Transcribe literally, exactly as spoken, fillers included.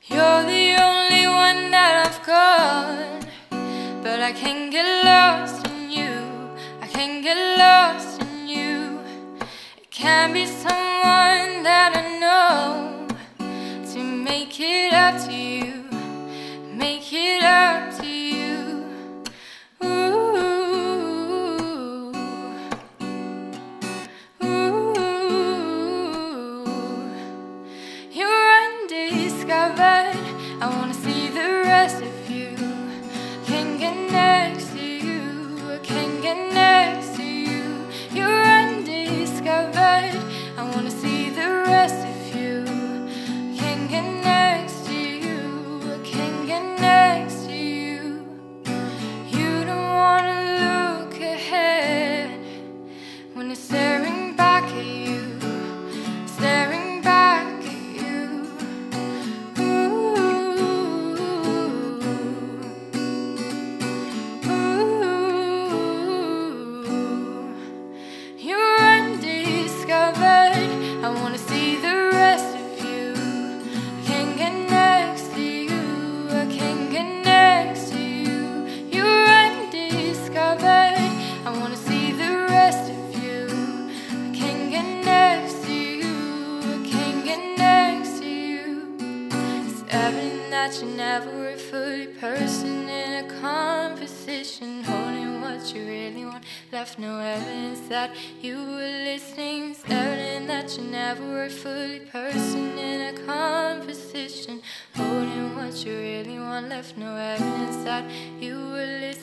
You're the only one that I've got, but I can't get lost in you. I can't get lost in you. It can't be someone that I know to make it up to you, make it up to you. Ooh, ooh, you're undiscovered. I wanna see the rest of you. Can't get next to you. I can't get next to you. You're undiscovered. I wanna see the rest of you. Can't get next to you. I can't get next to you. You don't wanna look ahead when it's staring back at you, staring back at you. I wanna see the rest of you. I can't get next to you. I can't get next to you. You're undiscovered. I wanna see the rest of you. I can't get next to you. I can't get next to you. It's evident that you're never a fully person in a conversation, holding what you really want. Left no evidence that you were listening. It's evident that you're never a fully person in a conversation, holding what you really want. Left no evidence that you were listening.